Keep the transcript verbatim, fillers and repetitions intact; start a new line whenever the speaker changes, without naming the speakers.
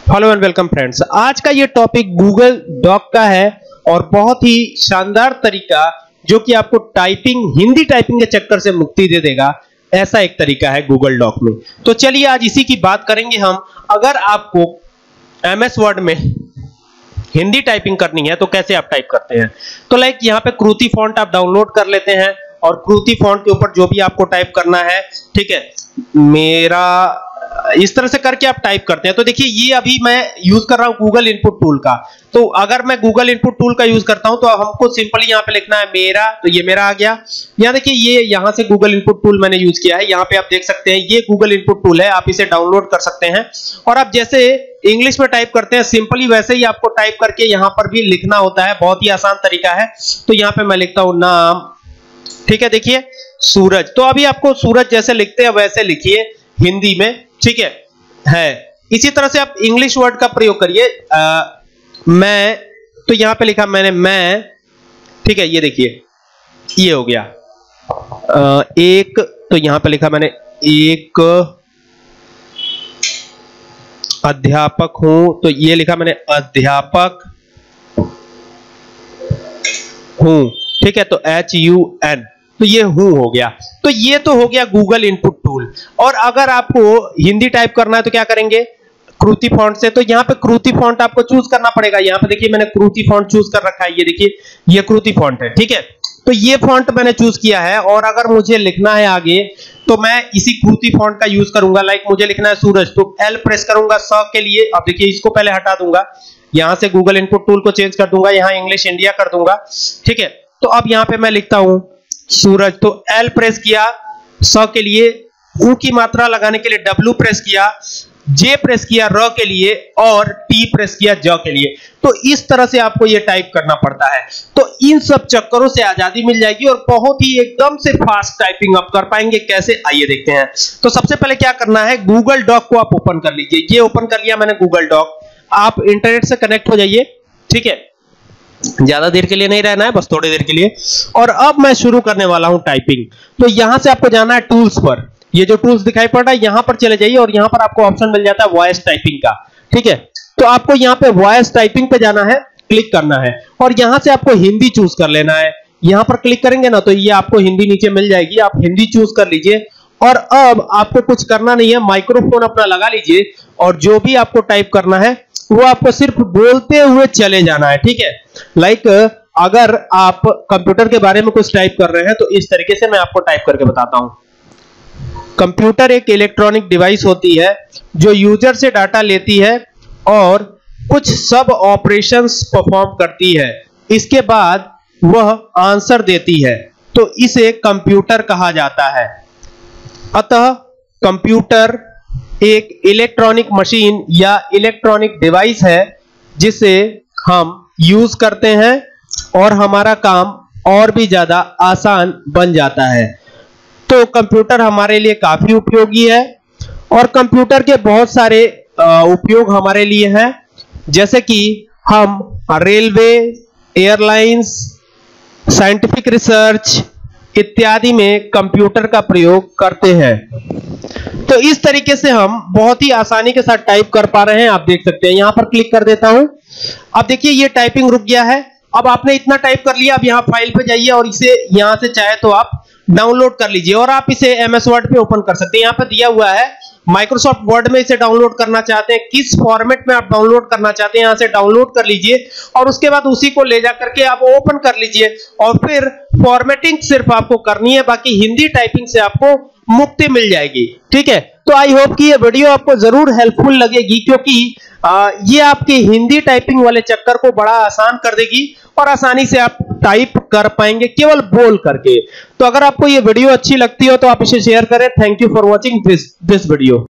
Hello and welcome friends. आज का ये टॉपिक गूगल डॉक का है और बहुत ही शानदार तरीका जो कि आपको टाइपिंग हिंदी टाइपिंग के चक्कर से मुक्ति दे देगा, ऐसा एक तरीका है गूगल डॉक में। तो चलिए आज इसी की बात करेंगे हम। अगर आपको एमएस वर्ड में हिंदी टाइपिंग करनी है तो कैसे आप टाइप करते हैं। तो लाइक यहाँ पे क्रूती फॉन्ट आप डाउनलोड कर लेते हैं और क्रूती फॉन्ट के ऊपर जो भी आपको टाइप करना है, ठीक है, मेरा इस तरह से करके आप टाइप करते हैं। तो देखिए ये अभी मैं यूज कर रहा हूं गूगल इनपुट टूल का। तो अगर मैं गूगल इनपुट टूल का यूज करता हूं तो हमको सिंपली यहां पे लिखना है मेरा, तो ये मेरा आ गया। यहां देखिए ये यहां से गूगल इनपुट टूल मैंने यूज किया है। यहां पे आप देख सकते हैं ये गूगल इनपुट टूल है, आप इसे डाउनलोड कर सकते हैं और आप जैसे इंग्लिश में टाइप करते हैं सिंपली वैसे ही आपको टाइप करके यहां पर भी लिखना होता है। बहुत ही आसान तरीका है। तो यहां पे मैं लिखता हूं नाम, ठीक है, देखिए सूरज। तो अभी आपको सूरज जैसे लिखते हैं वैसे लिखिए हिंदी में, ठीक है है इसी तरह से आप इंग्लिश वर्ड का प्रयोग करिए। मैं, तो यहां पे लिखा मैंने मैं, ठीक है, ये देखिए ये हो गया। आ, एक, तो यहां पे लिखा मैंने एक अध्यापक हूं, तो ये लिखा मैंने अध्यापक हूं, ठीक है, तो एच यू एन, तो ये हूं हो गया। तो ये तो हो गया गूगल इनपुट टूल। और अगर आपको हिंदी टाइप करना है तो क्या करेंगे, क्रूती फॉन्ट से। तो यहां पे क्रूती फॉन्ट आपको चूज करना पड़ेगा। यहां पे देखिए मैंने क्रूती फॉन्ट चूज कर रखा है, ये देखिए ये क्रूती फॉन्ट है, ठीक है। तो ये फॉन्ट मैंने चूज किया है और अगर मुझे लिखना है आगे तो मैं इसी क्रूती फॉन्ट का यूज करूंगा। लाइक मुझे लिखना है सूरज, तो एल प्रेस करूंगा स के लिए। अब देखिए इसको पहले हटा दूंगा, यहां से गूगल इनपुट टूल को चेंज कर दूंगा, यहां इंग्लिश इंडिया कर दूंगा, ठीक है। तो अब यहां पे मैं लिखता हूं सूरज, तो एल प्रेस किया स के लिए, ऊ की मात्रा लगाने के लिए डब्ल्यू प्रेस किया, जे प्रेस किया र के लिए और टी प्रेस किया ज के लिए। तो इस तरह से आपको ये टाइप करना पड़ता है। तो इन सब चक्करों से आजादी मिल जाएगी और बहुत ही एकदम से फास्ट टाइपिंग आप कर पाएंगे। कैसे, आइए देखते हैं। तो सबसे पहले क्या करना है, गूगल डॉक को आप ओपन कर लीजिए। ये ओपन कर लिया मैंने गूगल डॉक। आप इंटरनेट से कनेक्ट हो जाइए, ठीक है, ज्यादा देर के लिए नहीं रहना है, बस थोड़ी देर के लिए। और अब मैं शुरू करने वाला हूं टाइपिंग। तो यहां से आपको जाना है टूल्स पर, ये जो टूल्स दिखाई पड़ रहा है यहां पर चले जाइए और यहां पर आपको ऑप्शन मिल जाता है वॉइस टाइपिंग का, ठीक है। तो आपको यहां पे वॉइस टाइपिंग पे जाना है, क्लिक करना है और यहां से आपको हिंदी चूज कर लेना है। यहां पर क्लिक करेंगे ना तो ये आपको हिंदी नीचे मिल जाएगी, आप हिंदी चूज कर लीजिए। और अब आपको कुछ करना नहीं है, माइक्रोफोन अपना लगा लीजिए और जो भी आपको टाइप करना है वो आपको सिर्फ बोलते हुए चले जाना है, ठीक है। लाइक अगर आप कंप्यूटर के बारे में कुछ टाइप कर रहे हैं तो इस तरीके से मैं आपको टाइप करके बताता हूं। कंप्यूटर एक इलेक्ट्रॉनिक डिवाइस होती है जो यूजर से डाटा लेती है और कुछ सब ऑपरेशंस परफॉर्म करती है। इसके बाद वह आंसर देती है, तो इसे कंप्यूटर कहा जाता है। अतः कंप्यूटर एक इलेक्ट्रॉनिक मशीन या इलेक्ट्रॉनिक डिवाइस है जिसे हम यूज करते हैं और हमारा काम और भी ज्यादा आसान बन जाता है। तो कंप्यूटर हमारे लिए काफी उपयोगी है और कंप्यूटर के बहुत सारे उपयोग हमारे लिए हैं, जैसे कि हम रेलवे, एयरलाइंस, साइंटिफिक रिसर्च इत्यादि में कंप्यूटर का प्रयोग करते हैं। तो इस तरीके से हम बहुत ही आसानी के साथ टाइप कर पा रहे हैं। आप देख सकते हैं, यहां पर क्लिक कर देता हूं। अब देखिए ये टाइपिंग रुक गया है। अब आपने इतना टाइप कर लिया, अब यहां फाइल पे जाइए और इसे यहां से चाहे तो आप डाउनलोड कर लीजिए और आप इसे एमएस वर्ड पे ओपन कर सकते हैं। यहां पे दिया हुआ है माइक्रोसॉफ्ट वर्ड में इसे डाउनलोड करना चाहते हैं, किस फॉर्मेट में आप डाउनलोड करना चाहते हैं यहां से डाउनलोड कर लीजिए और उसके बाद उसी को ले जाकर के आप ओपन कर लीजिए और फिर फॉर्मेटिंग सिर्फ आपको करनी है, बाकी हिंदी टाइपिंग से आपको मुक्ति मिल जाएगी, ठीक है। तो आई होप कि ये वीडियो आपको जरूर हेल्पफुल लगेगी क्योंकि आ, ये आपके हिंदी टाइपिंग वाले चक्कर को बड़ा आसान कर देगी और आसानी से आप टाइप कर पाएंगे केवल बोल करके। तो अगर आपको ये वीडियो अच्छी लगती हो तो आप इसे शेयर करें। Thank you for watching this this video.